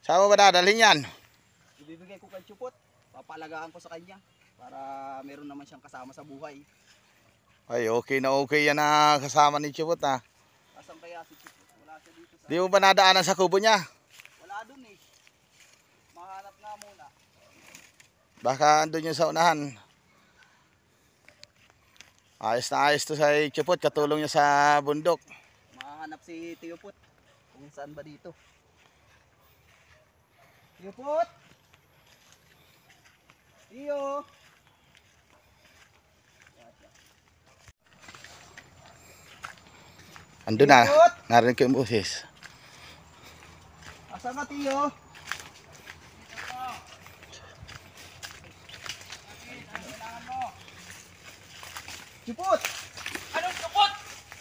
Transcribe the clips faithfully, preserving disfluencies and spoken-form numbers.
Saan mo ba dadalhin yan? Ibibigay ko kay Chupot. Papalagaan ko sa kanya para meron naman siyang kasama sa buhay. Ay, okay na okay yan na kasama ni Chupot ha. Asan kaya si Chupot? Wala siya dito sa... Di mo ba nadaanan sa kubo niya? Wala dun eh. Mahanap nga muna. Baka andun yung sa unahan. Ayos na ayos to sa Chupot, katulong niya sa bundok. Mahanap si Tiyupot. Kung saan ba dito? Tiyupot! Tiyo! Andun na, narinig ko yung boses. Asan ka, Tiyo? Chupot! Anong Chupot?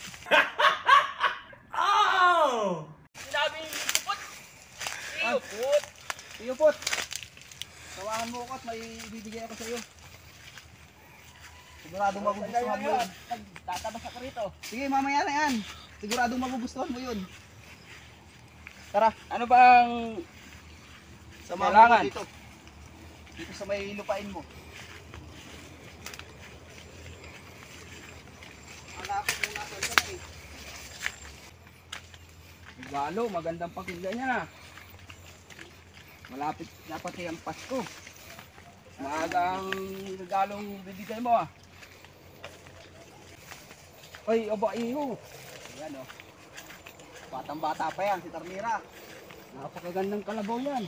Oh! Sinabi ni Chupot? Chupot! Tiyupot! Tawahan mo ako at may ibibigay ako sa iyo. Siguradong magugustuhan mo yun. Tatabas ako rito. Sige, mamaya na yan. Siguradong magugustuhan mo yun. Tara, Ano bang samahan mo kailangan? ko dito. Dito sa may lupain mo. Hanapin mo na sa eh. regalo? Magandang pakinggan niya na. Malapit na pati ang Pasko. Maaga ang regalong bibigay mo ah. Ay, aba iyo. Ayan o. Batang bata pa yan, si Tarmira. Napakagandang kalabaw yan.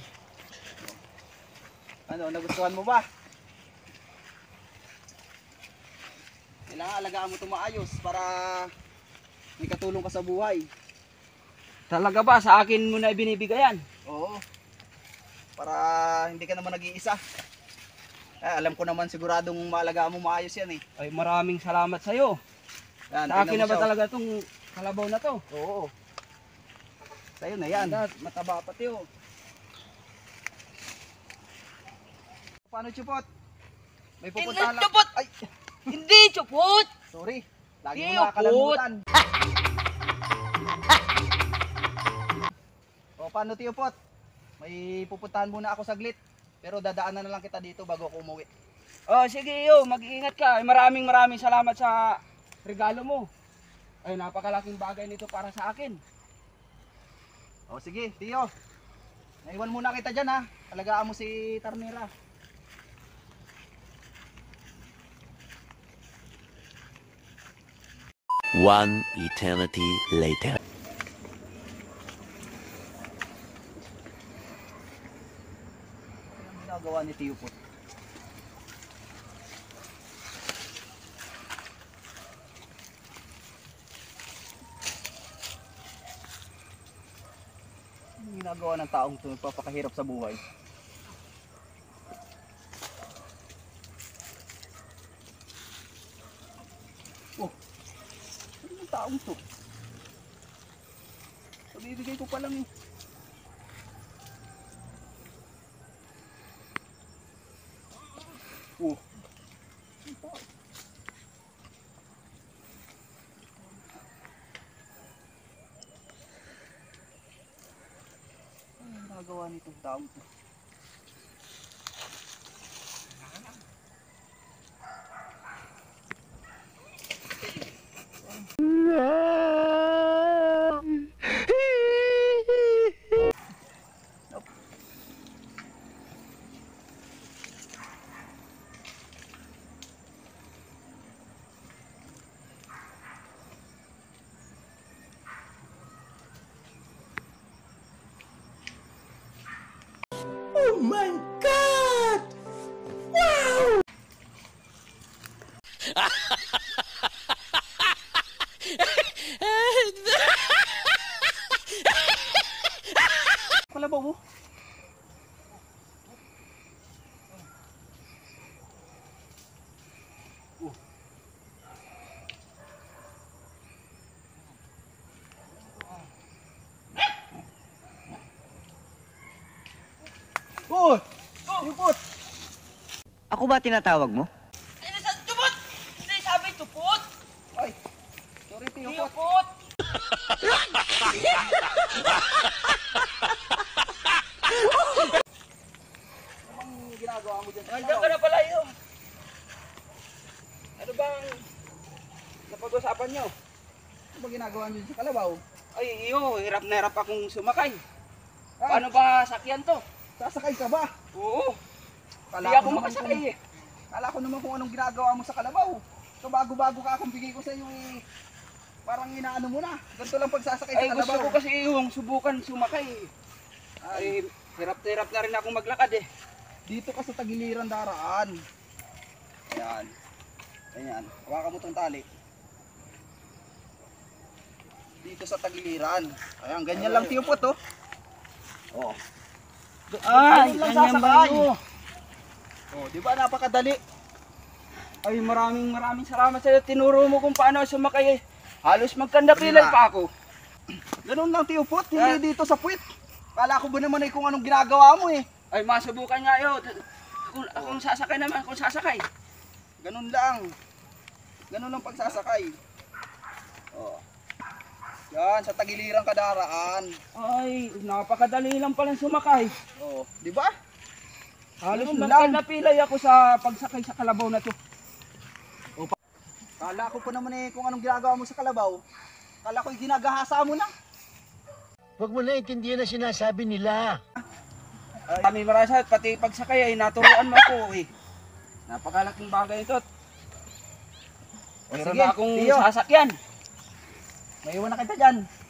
Ano, nagustuhan mo ba? Kailangan alagaan mo ito maayos para may katulong ka sa buhay. Talaga ba? Sa akin mo na ibinibigay yan? Oo. Para hindi ka naman nag-iisa. Eh, alam ko naman siguradong maalagaan mo maayos yan eh. Ay, maraming salamat sa iyo. Yan, Sa akin tingnan na mo ba siya, oh. talaga itong kalabaw na to? Oo. Sa'yo na yan. Yan, mataba pati oh. Paano, Chupot? May Hindi pupuntahan lang. Chupot! Ay, Hindi Chupot! sorry. Lagi mo Chupot! nakakalimutan. O, paano, Tiyupot? May pupuntahan muna ako saglit. Pero dadaanan na lang kita dito bago ako umuwi. Oh, sige iyo, mag-iingat ka. Ay, maraming maraming salamat sa regalo mo. Ay, napakalaking bagay nito para sa akin. O, sige, Tiyo. Naiwan muna kita dyan ha. Alagaan mo si Tarmira. One eternity later. Ano ang ginagawa ni Tiyo po? Ano ang ginagawa ng taong ito nagpapakahirap sa buhay? Oh, ano ang taong ito? Pabibigay ko pa lang eh. Oh. Ano ang nagawa nitong taong to? Oh my God! Wow! Kalabaw mo? Oh! Tiyupot! Ako ba tinatawag mo? Ano sa Chupot? Hindi sabi Chupot! Ay! Sorry, Tiyupot! Chupot! bang napag-usapan nyo? Ano ba ginagawa niyo sa kalabaw? Ay, iyo, hirap na hirap akong sumakay. Ah, Paano ba sakyan to? sasakay ka ba? Oo, Kala hindi ko ako naman makasakay kung- eh. Kala ko naman kung anong ginagawa mo sa kalabaw. So bago-bago ka akong bigay ko sa inyo eh. Parang inaano mo na. Ganito lang pagsasakay Ay, sa gusto kalabaw. ko kasi yung subukan sumakay. Ay, hirap na hirap na rin akong maglakad eh. Dito ka sa tagiliran daraan. Ayan. Ayan. Hawakan mo tong tali. Dito sa tagiliran. Ayan, ganyan lang tiyupot oh. Oh. Ay, Ganyan lang ganyan ba sasakay. yun? Oh, di ba napakadali? Ay, maraming maraming salamat sa'yo. Tinuro mo kung paano sumakay eh. Halos magkandapilay Wala. pa ako. Ganun lang tiyupot, Ah. hindi dito sa puwit. Kala ko ba naman ay kung anong ginagawa mo eh. Ay, masubukan nga yun. Kung, kung sasakay naman, kung sasakay. Ganun lang. Ganun lang pagsasakay. Oh. Yan, sa tagiliran ka daraan. Ay, napakadali lang palang sumakay. Oh, di ba? Halos Ganun lang. magkandapilay ako sa pagsakay sa kalabaw na to. Kala ko pa naman eh kung anong ginagawa mo sa kalabaw. Kala ko eh, ginagahasa mo na. Huwag mo na intindihan na sinasabi nila. Ay, kami marasat, pati pagsakay ay naturuan mo ko eh. Napakalaking bagay ito. O, Meron sige, na akong Tiyo. sasakyan. May iwan na kita dyan.